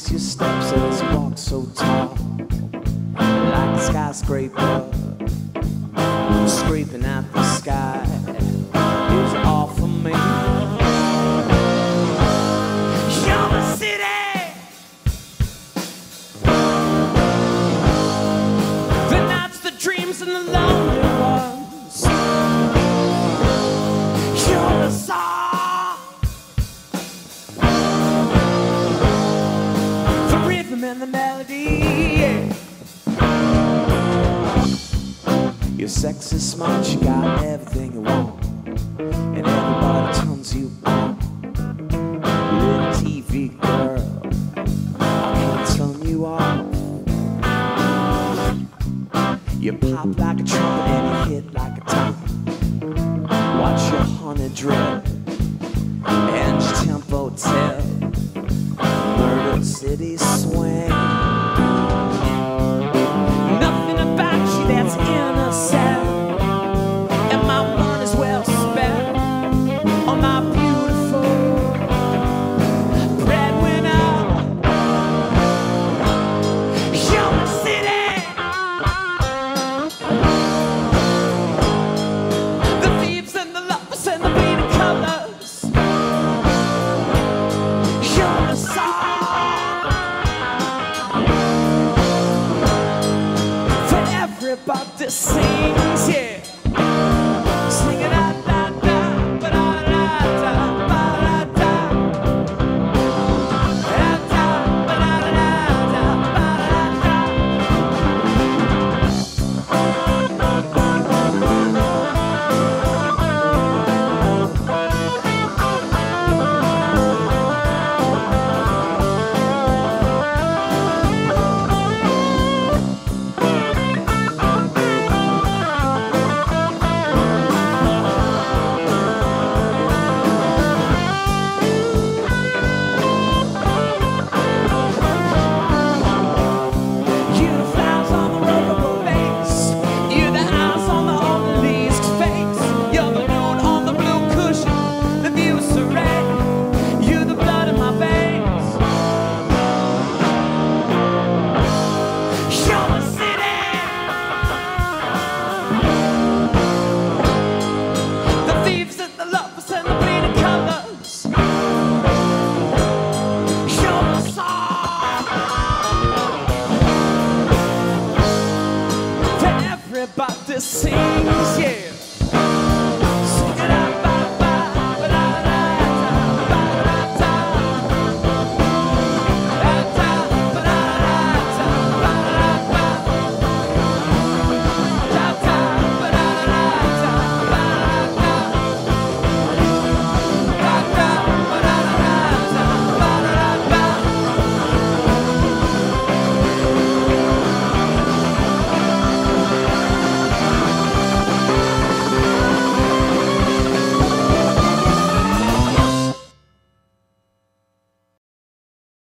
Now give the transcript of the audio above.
trace your steps as you walk so tall, like a skyscraper, scraping at the sky. Is all for me. You're the city, the nights, the dreams, and the lonely ones. You're the song, the rhythm and the melody. You're sexy, smart, you got everything you want, and everybody turns you on. You little TV girl, I can't turn you off. You pop like a trumpet and you hit like a top. Watch your honey drip and your tempo tell. Murder City swing. Nothing about you that's innocent, and my money's well spent on my beautiful breadwinner. You're the city, the thieves and the lovers and the bleeding colors. You're the song for everybody sings, yeah. Sing it out, da, da, ba, da, da, da, ba, da, da. Da, da, ba, da, da, da, ba, da, You're the flowers on the rubber base. You're the eyes on the obelisk face. You're the moon on the blue cushion. The view is serene. You're the blood in my veins. You're the city, the thieves and the lovers and the bleeding colors. You're the song that everybody sings, yeah.